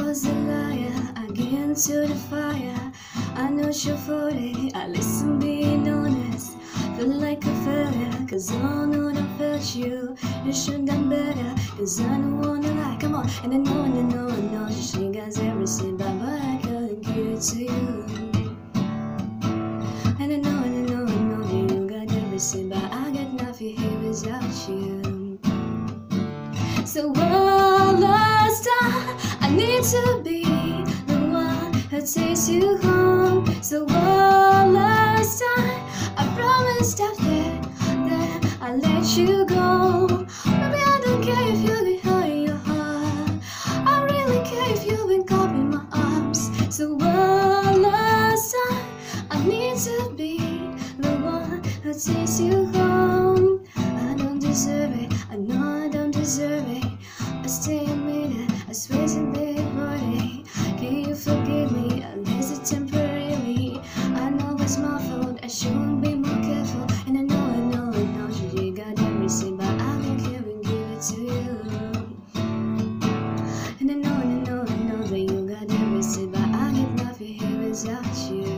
was a liar, I get into the fire. I know you're for it, I listen being honest. Feel like a failure, cause I know I felt you. You should done better, cause I don't wanna lie. Come on, and I know she got everything, but I couldn't give it to you. And I know that you got everything, but I got nothing here without you. So one last time, I need to be the one who takes you home. So one last time, I promised after that I'll let you go. Maybe I don't care if you get hurt in your heart. I really care if you've been caught in my arms. So one last time, I need to be the one who takes you home. I don't deserve it, I know I don't deserve it. I stay a minute, I swear to be worthy. Can you forgive me, at least it's temporarily? I know it's my fault, I shouldn't be more careful. And I know you got everything, but I don't care and give it to you. And I know that you got everything, but I get nothing here without you.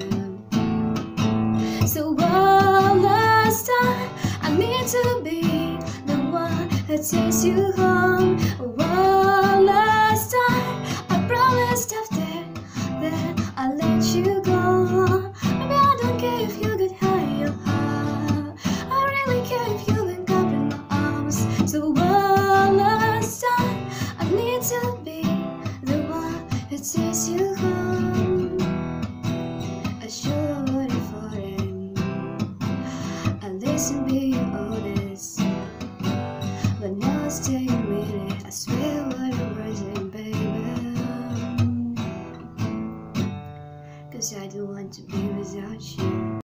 So one last time, I need to be the one who takes you home. One last time, I promised after that I'll let you go. Maybe I don't care if you get hurt in your heart. I really care if you've been caught in my arms. So one last time, I need to be the one who takes you home. I should have waited for it. I listen, be honest, but now I stay a minute. I swear what it wasn't, baby. Cause I don't want to be without you.